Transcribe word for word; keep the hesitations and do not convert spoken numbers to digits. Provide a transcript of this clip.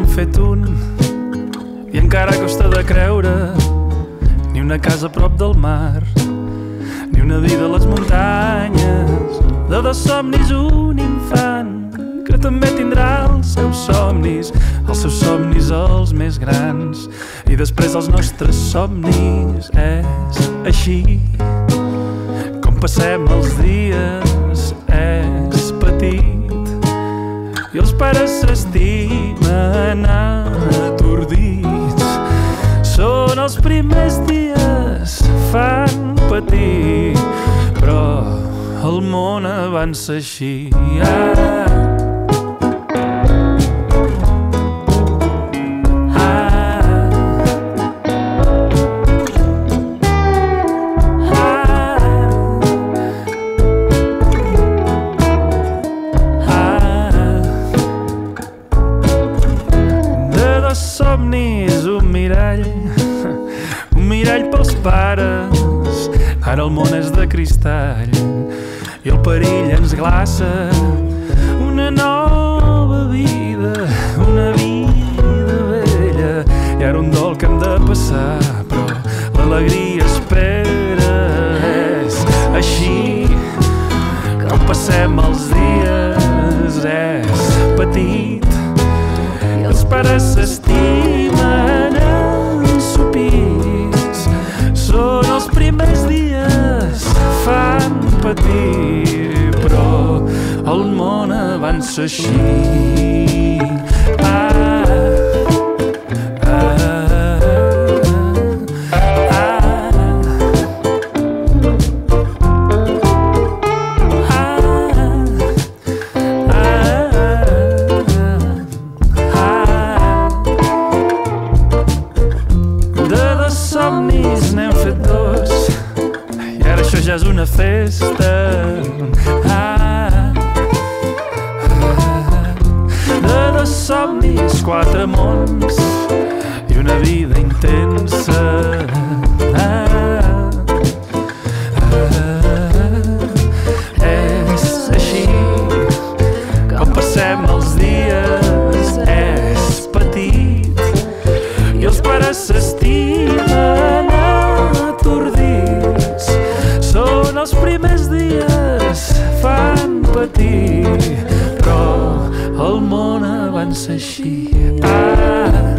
fet un i encara costa de creure. Ni una casa a prop del mar, ni una vida a les muntanyes. De dos somnis un infant que també tindrà els seus somnis, els seus somnis els més grans. I després els nostres somnis és així com passem els dies, és petit i els pares s'estimen atordits. Són els primers dies, fan patir, però el món avança així. Ah. Somnis, un mirall, un mirall pels pares. Ara el món és de cristall i el perill ens glaça. Una nova vida, una vida vella, i ara un dol que hem de passar, però l'alegria espera. És així com passem els dies, és petit i els pares s'estimen ensopits. Són els primers dies, fan patir, però el món avança així. Ah. Somnis n'hem fet dos i ara això ja és una festa. Ah, ah, de dos somnis, quatre mons i una vida intensa. Ah, ah, és així com passem els dies, és petit i els pares s'estimen atordits. Són els primers dies, fan patir, però el món avança així. Ah.